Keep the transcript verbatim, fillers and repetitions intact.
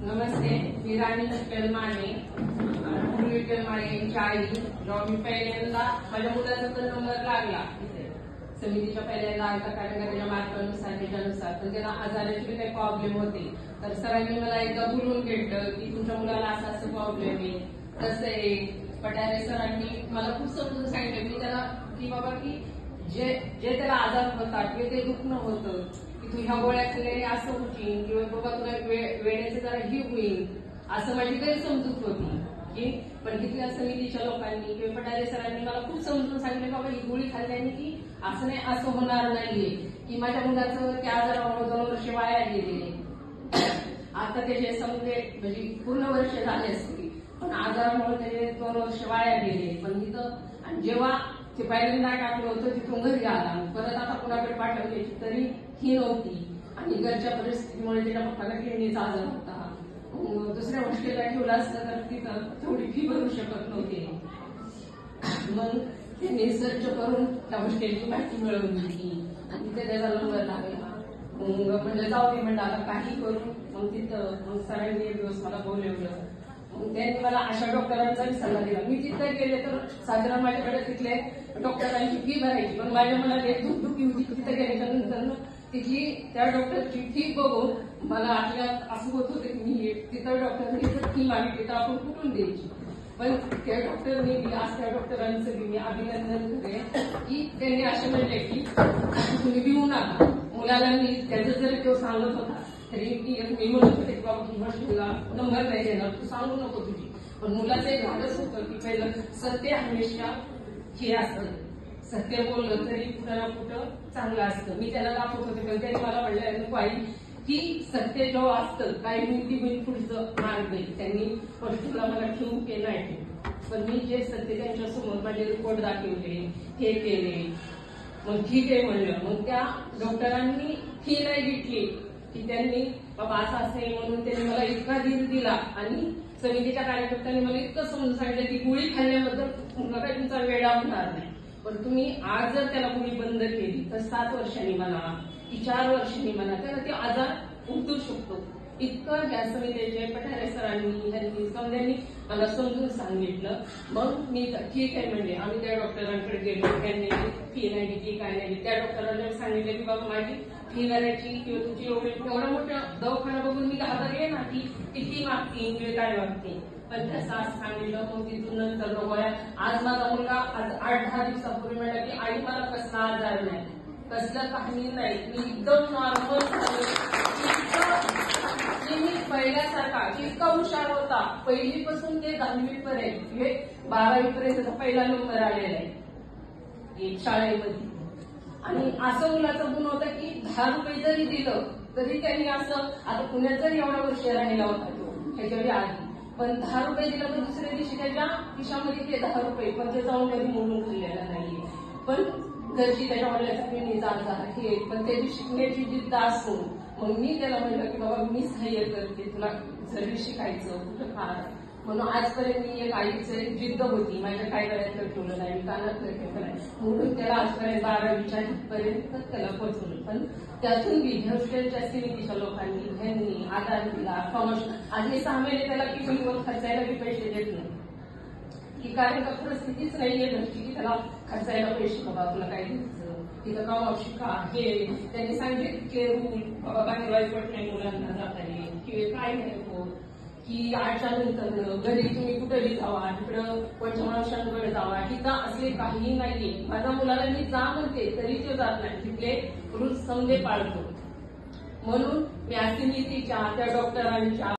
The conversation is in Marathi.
नमस्ते, मी राणी विठ्ठल माने, पूर्वी विठ्ठल माने यांची आई. जेव्हा मी पहिल्यांदा माझ्या मुलाचा तर नंबर लागला इथे समितीच्या पहिल्यांदा आलता कारण त्याच्या मार्कानुसार त्याच्यानुसार पण त्याला आजाराचे काही प्रॉब्लेम होते. तर सरांनी मला एकदा बोलून घेतलं की तुमच्या मुलाला असा असं प्रॉब्लेम आहे, तसं आहे. पठारे सरांनी मला खूप समजून सांगितलं की त्याला की बाबा की जे जे त्याला आजार होता किंवा ते दुखणं होतं की तू ह्या गोळ्या खाल्ल्याने असं होईल किंवा बाबा तुला वेळेचं जरा ही होईल असं माझी गैरसमजूत होती की पण तिथल्या समितीच्या लोकांनी किंवा पठारे सरांनी मला खूप समजून सांगितलं बाबा ही गोळी खाल्ल्याने की असं नाही असं होणार नाहीये की माझ्या मुलाचं त्या आजारामुळे दोन वर्ष वाया गेले. आता त्याचे समजे म्हणजे पूर्ण वर्ष झाले असते पण आजारामुळे त्याचे दोन वर्ष वाया गेले. पण तिथं आणि जेव्हा ते पहिल्यांदा टाकलं होतं तिथून घरी आला परत आता कुणाकडे पाठवण्याची तरी ही नव्हती आणि घरच्या परिस्थितीमुळे त्याच्या पप्पाला किडनीचा आजार होता. दुसऱ्या हॉस्टेलला ठेवला असतं तर तिथं तेवढी फी भरू शकत नव्हते. मग त्यांनी सर्च करून त्या हॉस्टेलची माहिती मिळवून दिली आणि तिथे त्याचा नंबर लागला. मग म्हणजे जाऊ दे म्हणलं आता काही करून मग तिथं मग सरांनी एक दिवस मला बोलवलं. मग त्यांनी मला अशा डॉक्टरांचाही सल्ला दिला. मी तिथे गेले तर साधारण माझ्याकडे तिथले डॉक्टरांची फी भरायची पण माझ्या मनात एक धुकधुकी होती. तिथे गेल्याच्या नंतर तिथली त्या डॉक्टरची फी बघून मला आपल्यात असं होत होतं की मी तिथं डॉक्टरने जर फी मागितली तर आपण कुठून द्यायची. पण त्या डॉक्टरने आज त्या डॉक्टरांचं मी अभिनंदन करेन की त्यांनी असे म्हणले की तुम्ही देऊ नका मुलाला. मी त्याचं जरी तो सांगत होता तरी मी म्हणत होते की बाबा की हॉस्टेलला नंबर नाही देणार तू सांगू नको तुझी. पण मुलाचं एक धाडस होतं की पहिलं सत्य हमेशा हे असतं, सत्य बोललं तरी कुठं ना कुठं चांगलं असतं. मी त्याला दाखवत होते पण त्यांनी मला म्हणलं नको आई की सत्य जेव्हा असतं काही मिळती मी पुढचं मार्ग देईल. त्यांनी हॉस्टेलला मला ठेवू की नाही पण मी जे सत्य त्यांच्या समोर माझे रिपोर्ट दाखवले हे केले. मग ठीक आहे म्हणलं. मग त्या डॉक्टरांनी फी नाही घेतली की त्यांनी बाबा असं असे म्हणून त्यांनी मला इतका धीर दिला आणि समितीच्या कार्यकर्त्यांनी मला इतकं समजून सांगितलं की गोळी खाल्ल्याबद्दल तुमचा काही तुमचा वेळा होणार नाही पण तुम्ही आज जर त्याला गोळी बंद केली तर सात वर्षांनी म्हणा की चार वर्षांनी म्हणा त्याला ते आजार उतरू शकतो. इतकं त्या समितीचे पठारे सरांनी त्यांनी समजांनी मला समजून सांगितलं. मग मी ठीक आहे म्हणजे आम्ही त्या डॉक्टरांकडे गेलो. त्यांनी फी नाही घेतली काय नाही. त्या डॉक्टरांनी सांगितलं की बाबा माझी फी भरायची किंवा तुमची एवढी एवढा मोठा दवाखाना बघून मी घाबरले ना की किती मागते किंवा काय मागते. पण त्याचं आज सांगितलं मग तिथून नंतर बघूया आज माझा मुलगा आज आठ दहा दिवसापूर्वी म्हणला की आई मला कसला आजार नाही कसलं काही नाही मी एकदम नॉर्मल मी पहिल्यासारखा इतका हुशार होता. पहिलीपासून ते दहावी पर्यंत बारावी पर्यंत पहिला नंबर आलेला आहे शाळेमध्ये. आणि असं मुलाचा गुण होता की दहा रुपये जरी दिलं तरी त्यांनी असं आता पुण्यात जरी एवढा वर्ष राहिला होता तो ह्याच्यावर आधी पण दहा रुपये दिलं तर दुसऱ्या दिवशी त्याच्या खिशामध्ये ते दहा रुपये पण ते जाऊन कधी मोडून खाल्लेला नाहीये. पण घरची त्याच्या वडिलांचा पिढीचा आजार हे पण त्याची शिकण्याची जिद्द असून मग मी त्याला म्हणलं की बाबा मी सहाय्य करते तुला जरी शिकायचं कुठं काय म्हणून आजपर्यंत मी एक आईचं जिद्द होती माझ्या काय करायचं ठेवलं नाही मी कानात ठेवलं नाही म्हणून त्याला आजपर्यंत बारावीच्या पर्यंत त्याला पोहोचवलं. पण त्यातून बी हॉस्टेलच्या समितीच्या लोकांनी ह्यांनी आधार दिला प्रमोशन आज मी सहा महिने त्याला की मी खर्चायला बी पैसे देत नाही की कारण का परिस्थितीच नाहीये घरची की त्याला खर्चायला पैसे बाबा तुला काय द्यायचं तिथं कमाव शिका हे त्यांनी सांगितले की रूल बाबा बाहेर वाईपट नाही मुलांना जाता येईल किंवा काय नाही होत की आठच्या नंतर घरी तुम्ही कुठेही जावा तिकडं कोणत्या माणसांकडे जावा तिथं असले काही नाहीये. माझ्या मुलाला मी जा म्हणते तरी तो जात नाही तिथले रूल्स समजे पाळतो. म्हणून मी समितीच्या त्या डॉक्टरांच्या